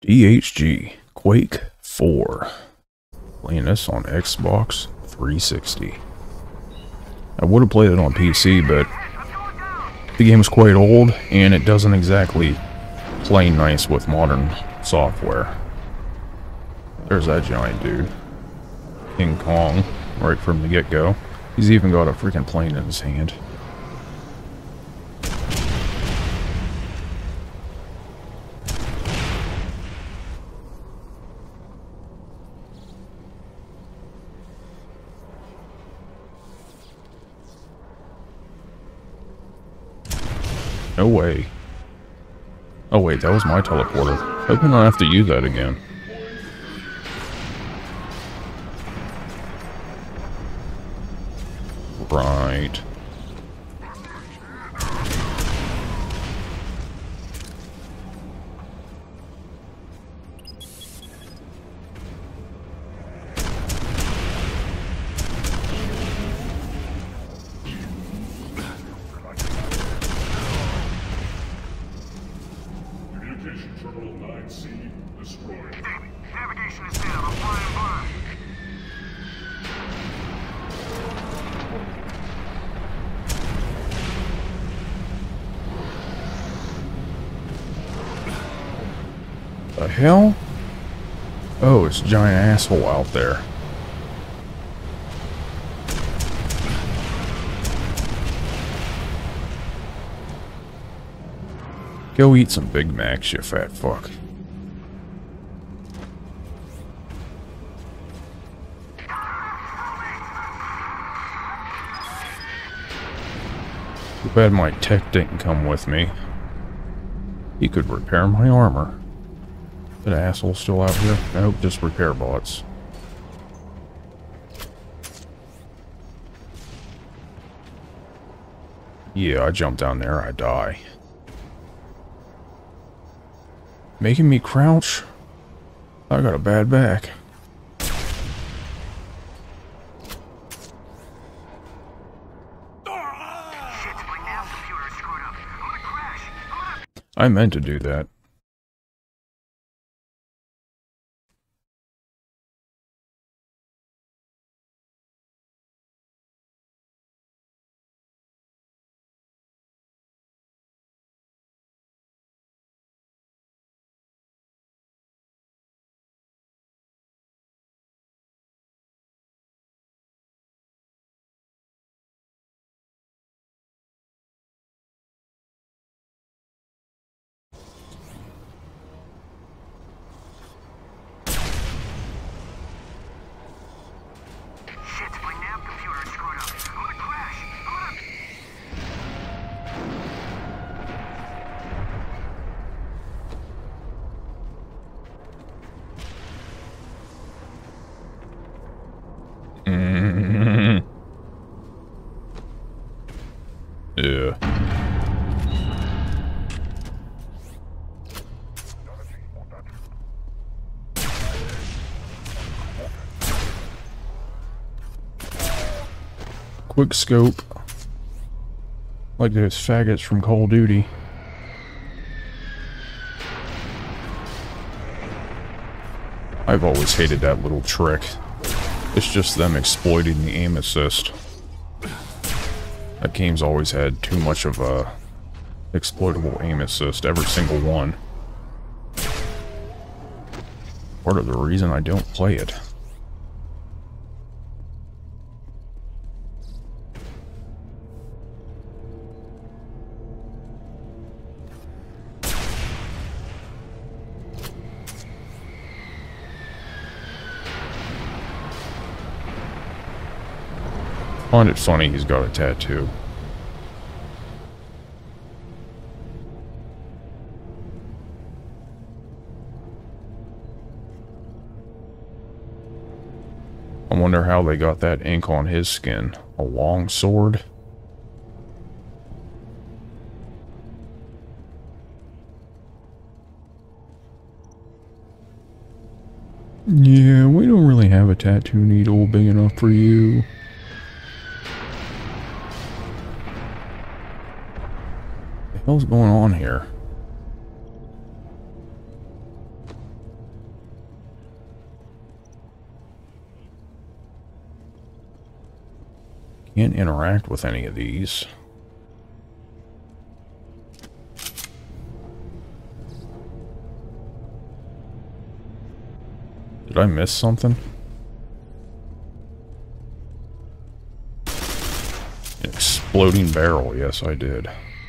DHG Quake 4. Playing this on Xbox 360. I would have played it on PC, but the game is quite old, and it doesn't exactly play nice with modern software. There's that giant dude. King Kong, right from the get-go. He's even got a freaking plane in his hand. No way. Oh wait, that was my teleporter. Hoping I don't have to use that again. Right. Terminal 9C destroyed. Navigation is down. I'm flying by. The hell? Oh, it's a giant asshole out there. Go eat some Big Macs, you fat fuck. Too bad my tech didn't come with me. He could repair my armor. That asshole still out here? Nope, just repair bots. Yeah, I jump down there, I die. Making me crouch? I got a bad back. I meant to do that. Yeah. Quick scope. Like those faggots from Call of Duty. I've always hated that little trick. It's just them exploiting the aim assist. That game's always had too much of a exploitable aim assist, every single one. Part of the reason I don't play it. I find it funny he's got a tattoo. I wonder how they got that ink on his skin. A long sword? Yeah, we don't really have a tattoo needle big enough for you. What the hell's going on here? Can't interact with any of these. Did I miss something? An exploding barrel, yes I did.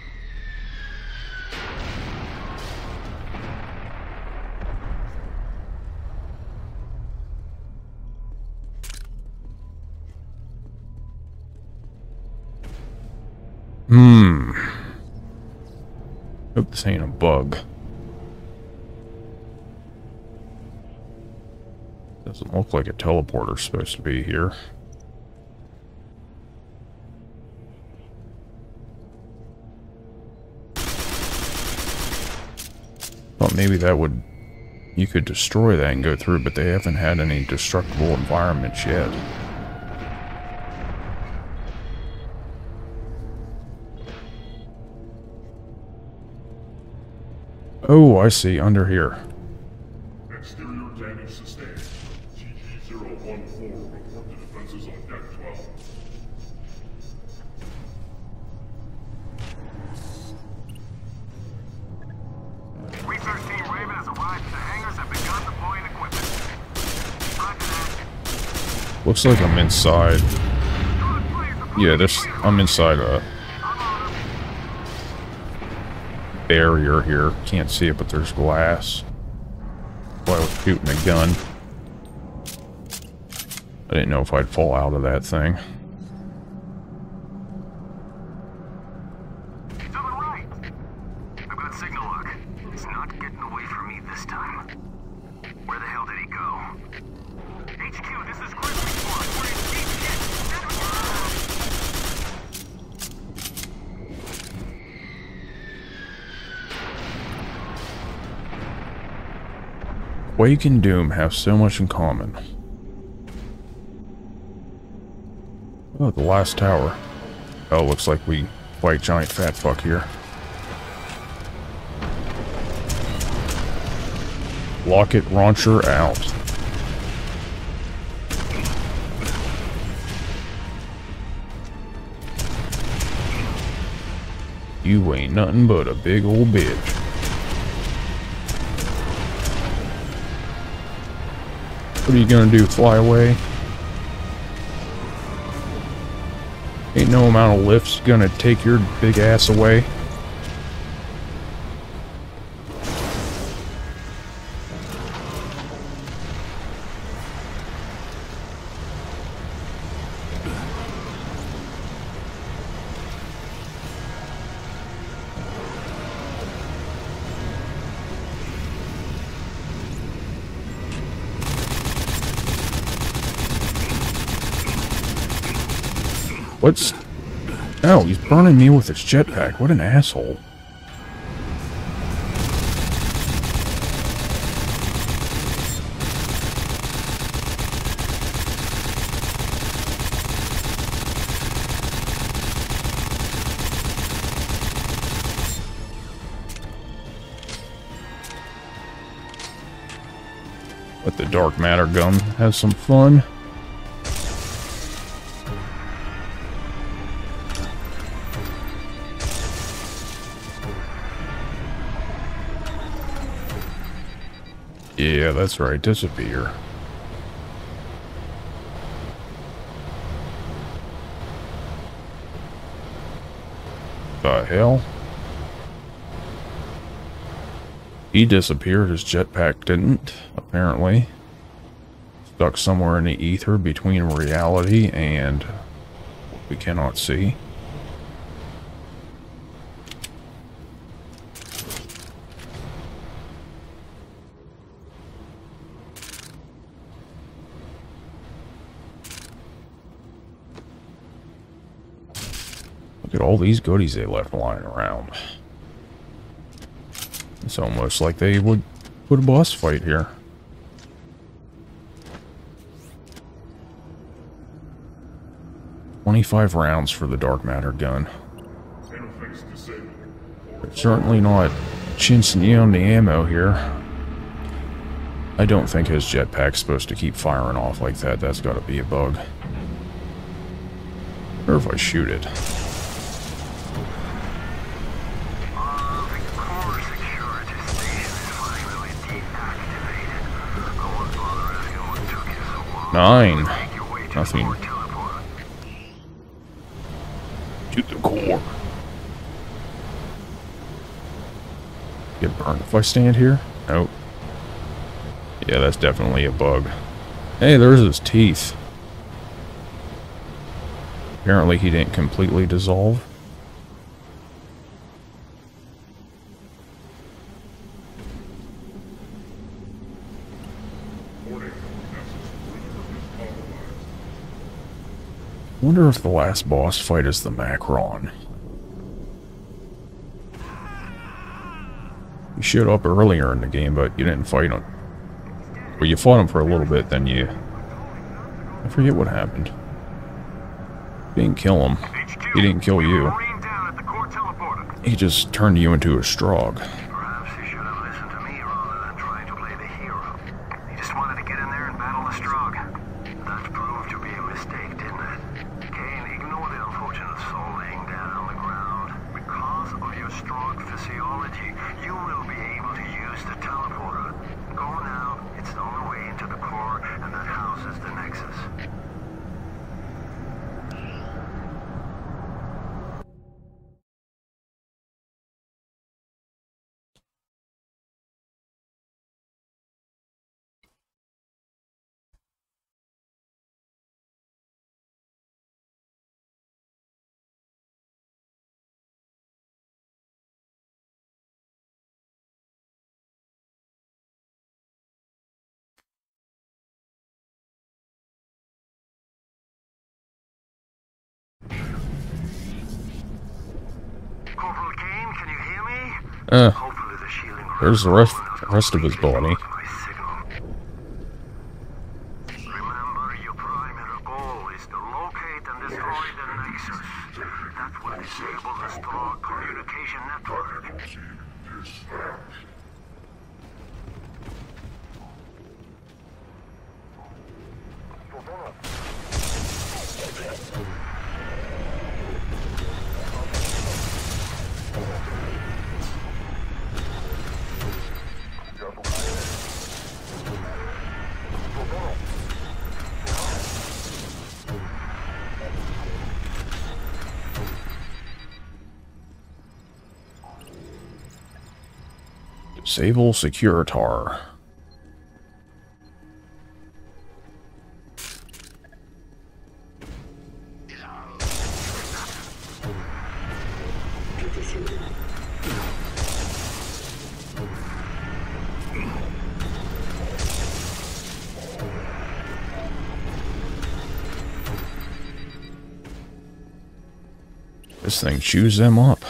Hope this ain't a bug. Doesn't look like a teleporter's supposed to be here. Thought maybe that would... you could destroy that and go through, but they haven't had any destructible environments yet. Oh, I see, under here. Exterior damage sustained. GG-014, report to defenses on deck 12. Research Team Raven has arrived at the hangars and begun deploying equipment. Roger that. Looks like I'm inside. Yeah, I'm inside a barrier here. Can't see it, but there's glass. Well, I was shooting a gun. I didn't know if I'd fall out of that thing. To the right. I've got signal lock. It's not getting away from me this time. Where the hell did he go? HQ, this is Grizzly Squad. We're in deep shit. Quake and Doom have so much in common. Oh, the last tower. Oh, looks like we fight giant fat fuck here. Rocket launcher out. You ain't nothing but a big old bitch. What are you gonna do, fly away? Ain't no amount of lifts gonna take your big ass away. What's... oh, he's burning me with his jetpack. What an asshole. Let the dark matter gun have some fun. Yeah, that's right, disappear. The hell? He disappeared, his jetpack didn't, apparently. Stuck somewhere in the ether between reality and what we cannot see. Look at all these goodies they left lying around. It's almost like they would put a boss fight here. $25 rounds for the dark matter gun. They're certainly not chinsing on the ammo here. I don't think his jetpack's supposed to keep firing off like that. That's got to be a bug. Or if I shoot it. Nine. Nothing. To the core. Get burned if I stand here? Nope. Yeah, that's definitely a bug. Hey, there's his teeth. Apparently he didn't completely dissolve. Wonder if the last boss fight is the Macron. You showed up earlier in the game, but you didn't fight him. Well, you fought him for a little bit, then you... I forget what happened. You didn't kill him. He didn't kill you. He just turned you into a Strogg. Perhaps he should have listened to me rather than trying to play the hero. He just wanted to get in there and battle the Strogg. That proved to be a mistake, didn't it? Kane, ignore the unfortunate soul laying down on the ground. Because of your Strogg physiology, you will be able to use the teleporter. Go now. It's the only way into the core, and that houses the Nexus. Corporal Kane, can you hear me? Hopefully the shielding There's the rest of his body. Remember, your primary goal is to locate and destroy the Nexus. That will disable the Strogg communication network. Disable Securitar. This thing chews them up.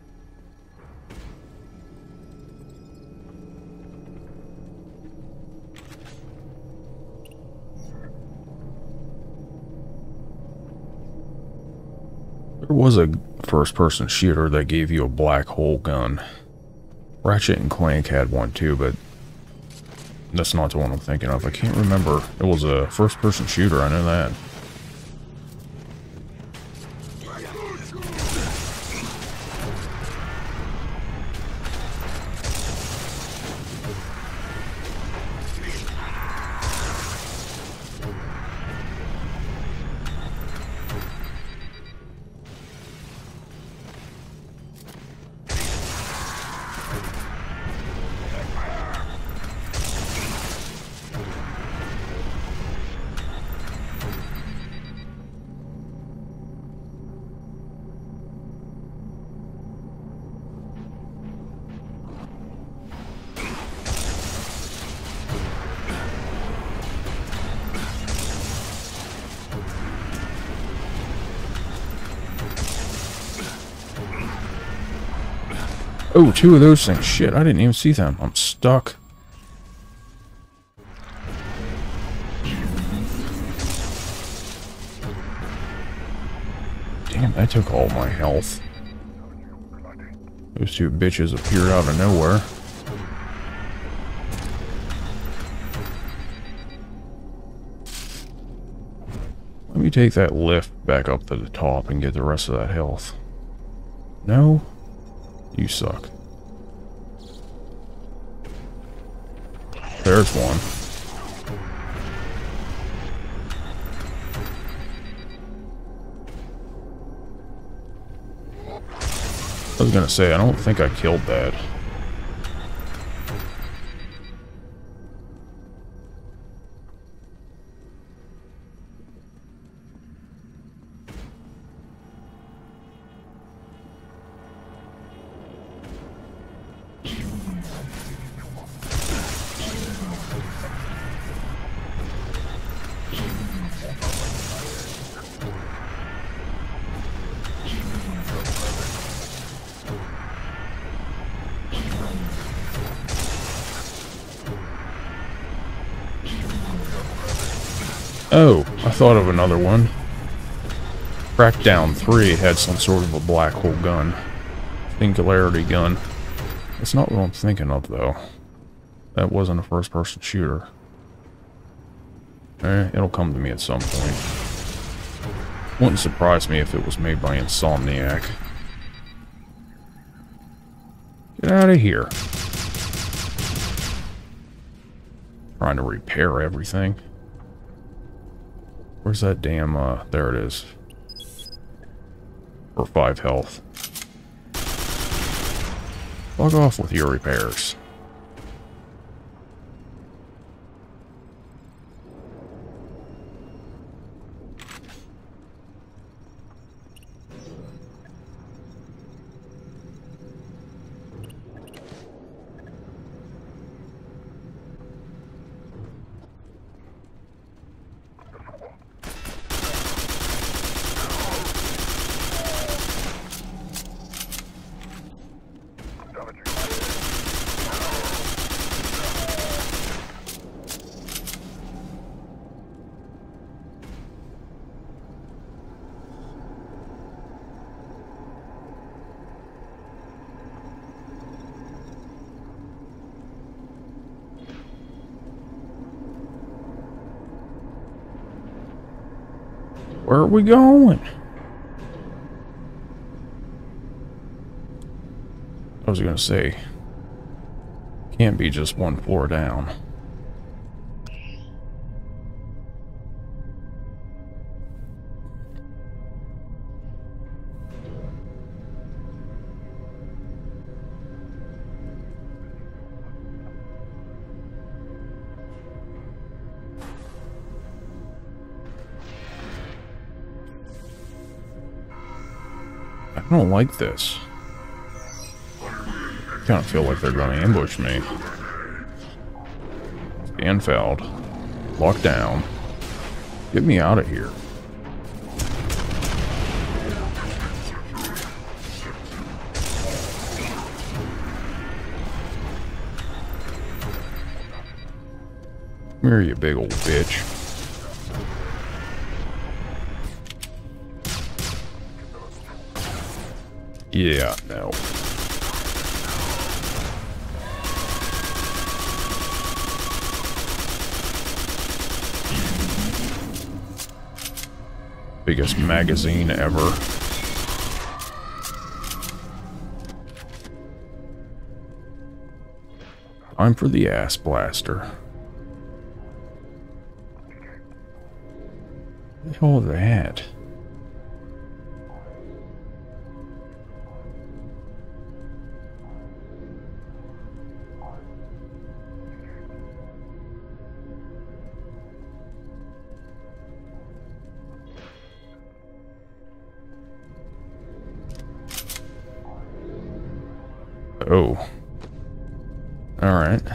There was a first-person shooter that gave you a black hole gun. Ratchet and Clank had one too, but that's not the one I'm thinking of. I can't remember. It was a first-person shooter, I know that. Oh, two of those things. Shit, I didn't even see them. I'm stuck. Damn, that took all my health. Those two bitches appeared out of nowhere. Let me Maybe take that lift back up to the top and get the rest of that health. No? You suck. There's one. I was gonna say, I don't think I killed that. Oh, I thought of another one. Crackdown 3 had some sort of a black hole gun. Singularity gun. That's not what I'm thinking of, though. That wasn't a first-person shooter. It'll come to me at some point. Wouldn't surprise me if it was made by Insomniac. Get out of here. Trying to repair everything. Where's that damn, there it is. For 5 health. Log off with your repairs. Where are we going? I was gonna say, can't be just one floor down. I don't like this. I kind of feel like they're going to ambush me. Stand fouled. Lock down. Get me out of here. Come here, you big old bitch. Yeah, no. Biggest magazine ever. Time for the ass blaster. What the hell is that? Oh. Alright.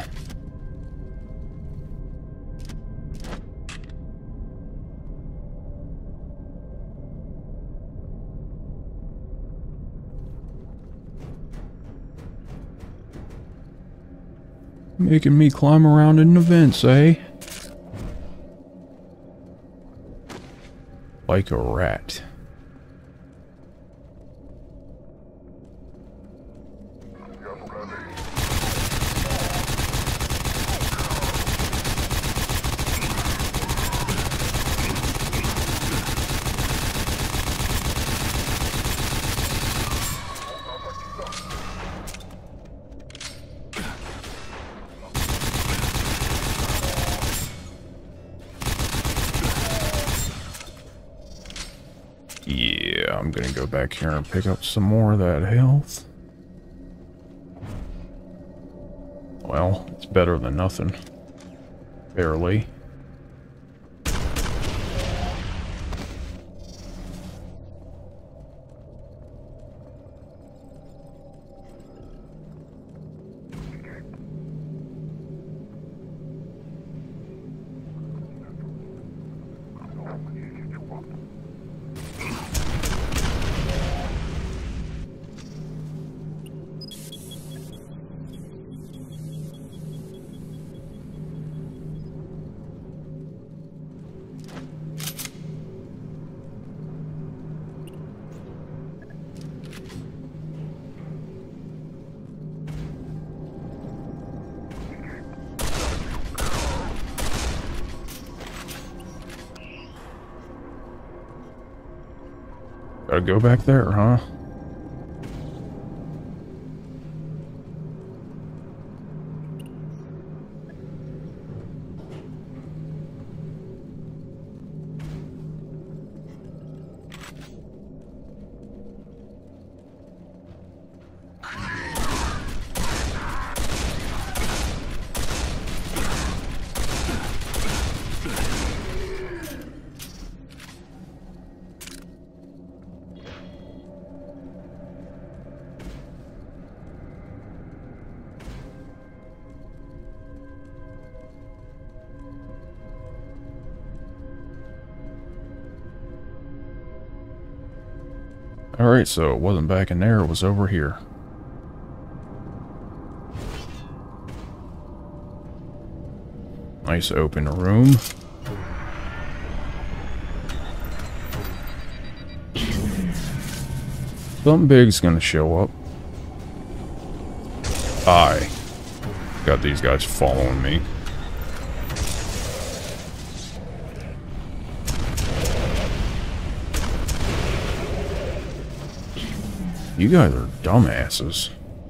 Making me climb around in the vents, eh? Like a rat. Yeah, I'm gonna go back here and pick up some more of that health. Well, it's better than nothing. Barely. Gotta go back there, huh? Alright, so it wasn't back in there, it was over here. Nice open room. Something big's gonna show up. Got these guys following me. You guys are dumbasses.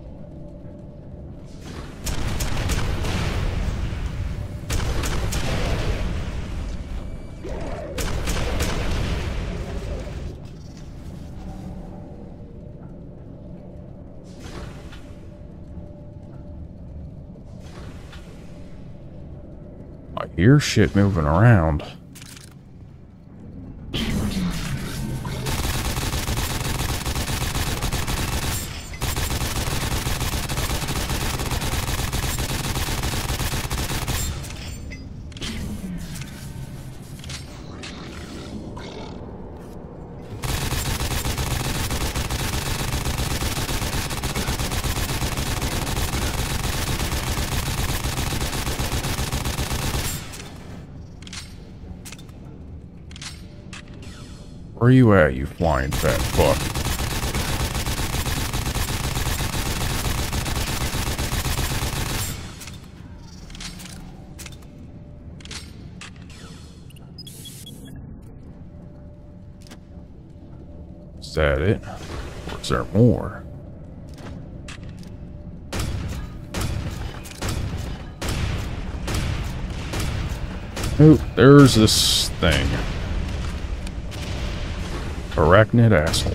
I hear shit moving around. Where you at, you flying fat fuck? Is that it? Or is there more? Oh, there's this thing. Arachnid asshole.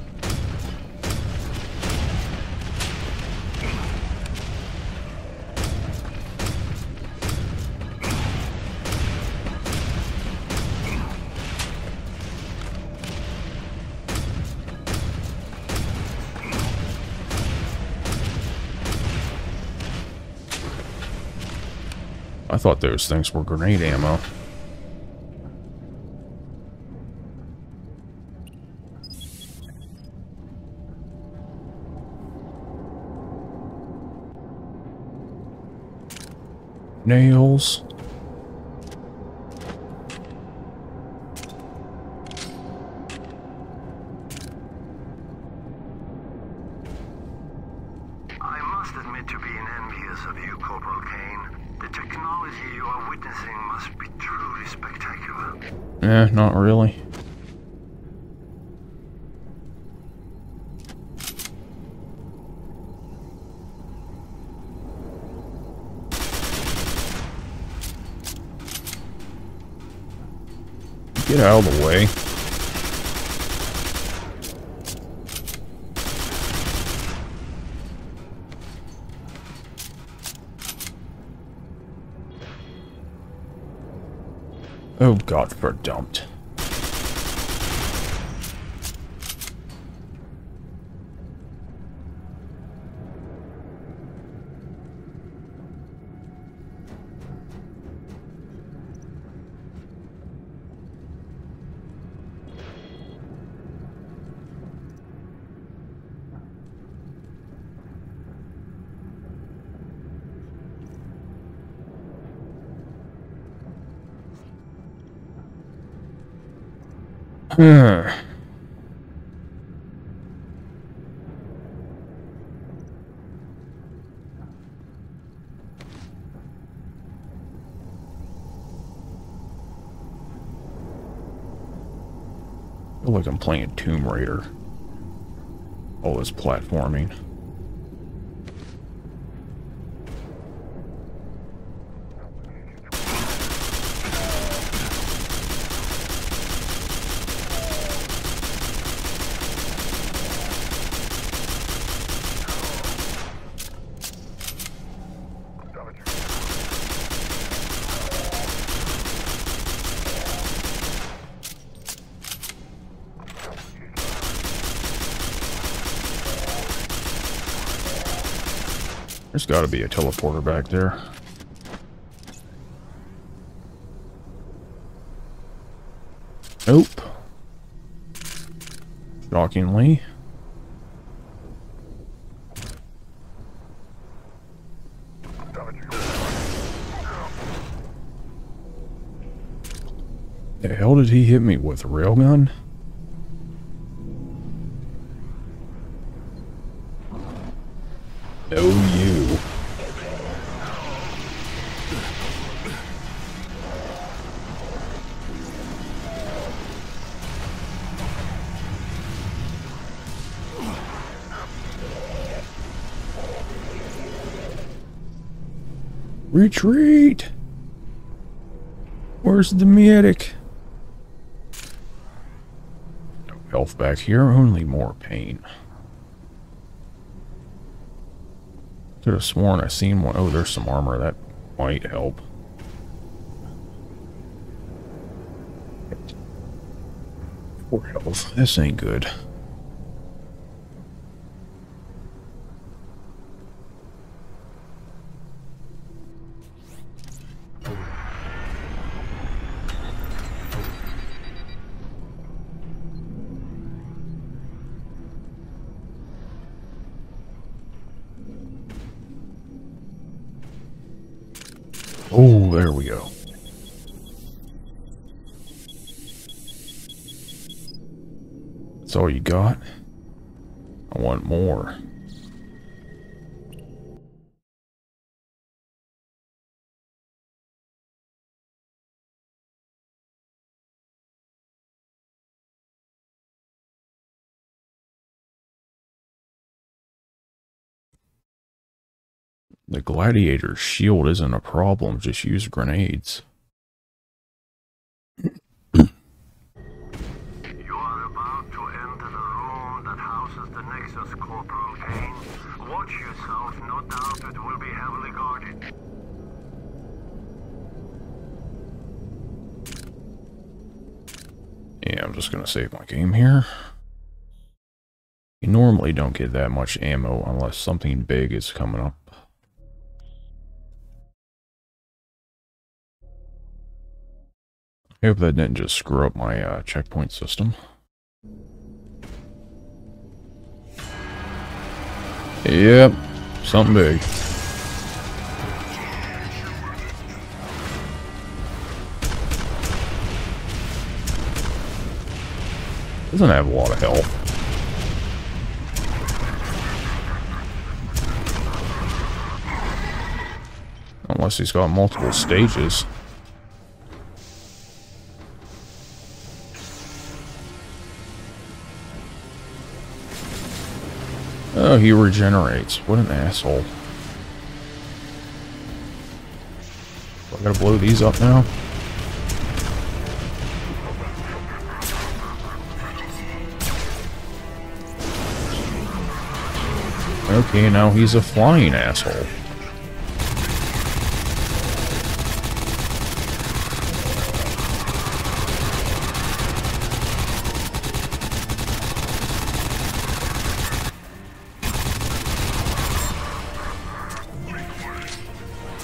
I thought those things were grenade ammo. Nails. I must admit to being envious of you, Corporal Kane. The technology you are witnessing must be truly spectacular. Not really. Get out of the way. Oh god, we're dumped. I feel like I'm playing Tomb Raider. All this platforming. There's got to be a teleporter back there. Nope. Shockingly. The hell did he hit me with? A railgun? No, you. Retreat! Where's the medic? No health back here, only more pain. Could have sworn I seen one. Oh, there's some armor. That might help. Poor health. This ain't good. Oh, there we go. That's all you got? I want more. The gladiator's shield isn't a problem, just use grenades. You are about to enter the room that houses the Nexus, Corporal Kane. Watch yourself, no doubt it will be heavily guarded. Yeah, I'm just gonna save my game here. You normally don't get that much ammo unless something big is coming up. I hope that didn't just screw up my checkpoint system. Yep, something big. Doesn't have a lot of health. Unless he's got multiple stages. Oh, he regenerates. What an asshole. I gotta blow these up now. Okay, now he's a flying asshole.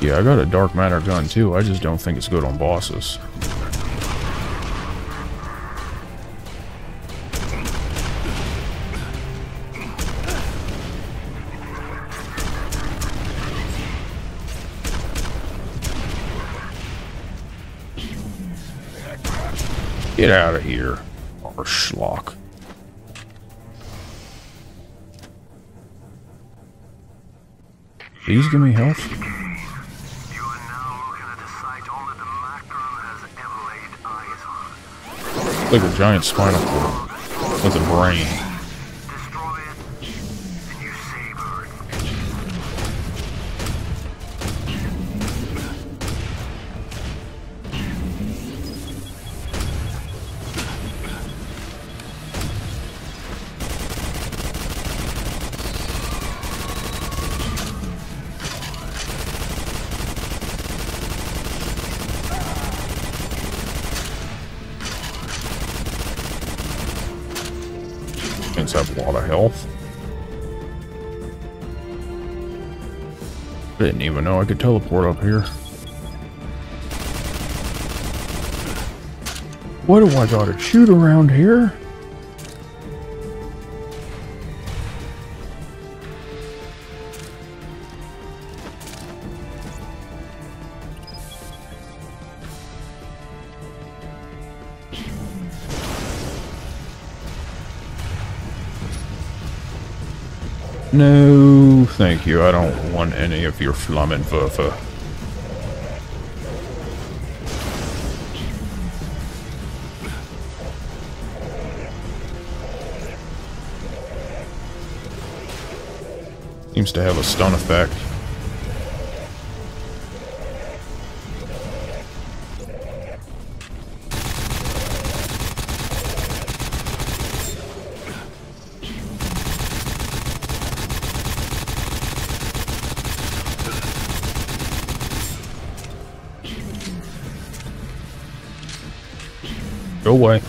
Yeah, I got a dark matter gun too. I just don't think it's good on bosses. Get out of here, or schlock. These give me health? You are now looking at a site only the Macron has ever laid eyes on. Like a giant spinal cord with a brain. Destroy it, and you save Earth. Things have a lot of health. I didn't even know I could teleport up here. What do I gotta shoot around here? No, thank you. I don't want any of your Flammenwerfer. Seems to have a stun effect. Go away.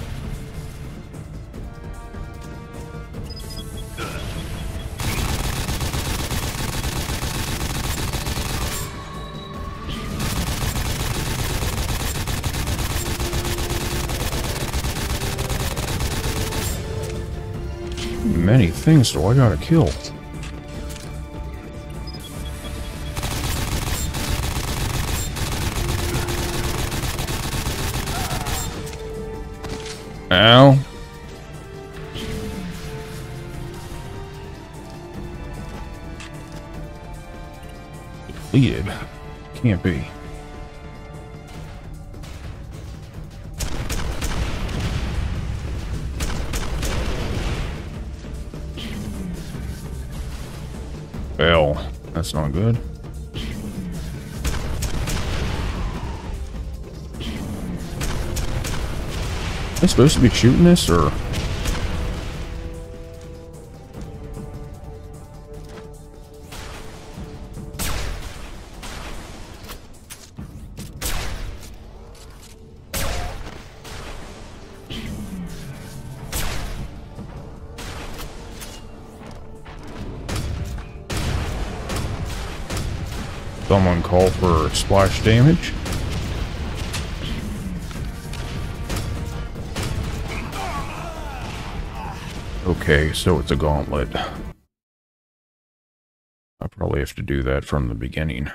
Many things do I gotta kill? Ow. Depleted. Can't be. Well, that's not good. Am I supposed to be shooting this, or? Someone call for splash damage. Okay, so it's a gauntlet. I probably have to do that from the beginning.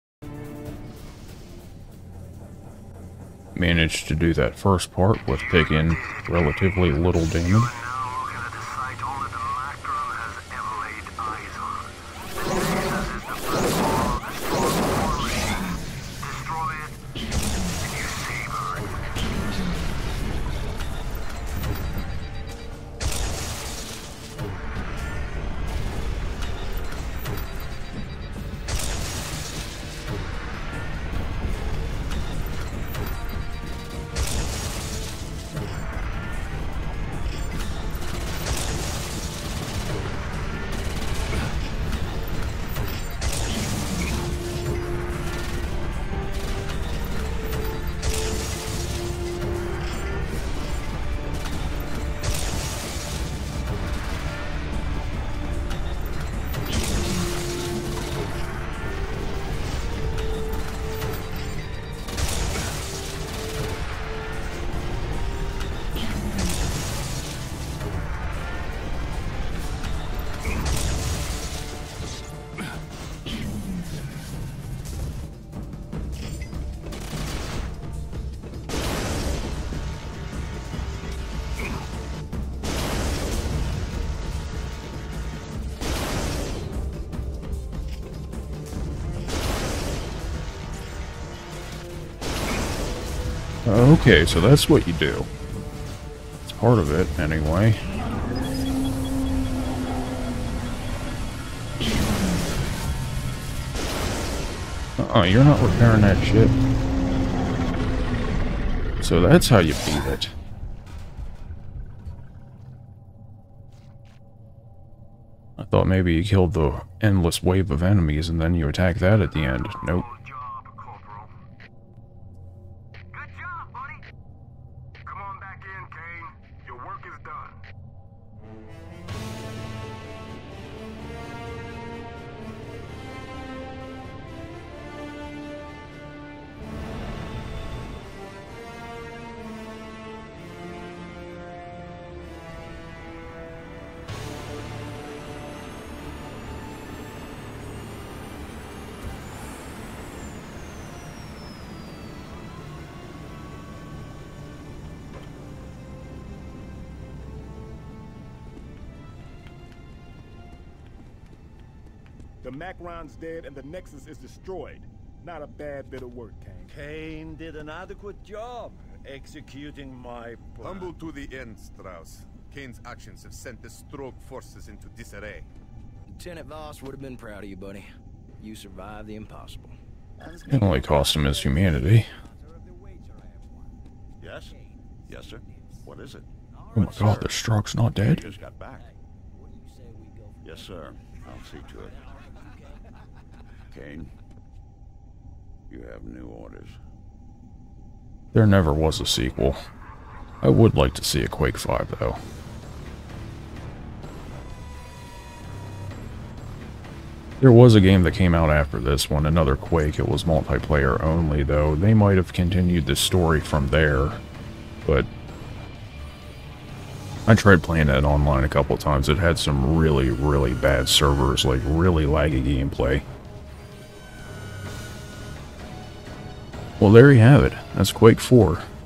Managed to do that first part with taking relatively little damage. Okay, so that's what you do. It's part of it, anyway. You're not repairing that shit. So that's how you beat it. I thought maybe you killed the endless wave of enemies and then you attack that at the end. Nope. Good job, Corporal. Good job, buddy. Come on back in, Kane. Your work is done. The Macron's dead and the Nexus is destroyed. Not a bad bit of work, Kane. Kane did an adequate job executing my plan. Humble to the end, Strauss. Kane's actions have sent the Stroke forces into disarray. Lieutenant Voss would have been proud of you, buddy. You survived the impossible. It only cost him his humanity. Yes? Yes, sir. What is it? Oh my god, the Stroke's not dead? Just got back. Yes, sir. I'll see to it. Kane, you have new orders. There never was a sequel. I would like to see a Quake 5, though. There was a game that came out after this one, another Quake. It was multiplayer only, though. They might have continued the story from there, but I tried playing that online a couple of times. It had some really, really bad servers, like really laggy gameplay. Well, there you have it. That's Quake 4.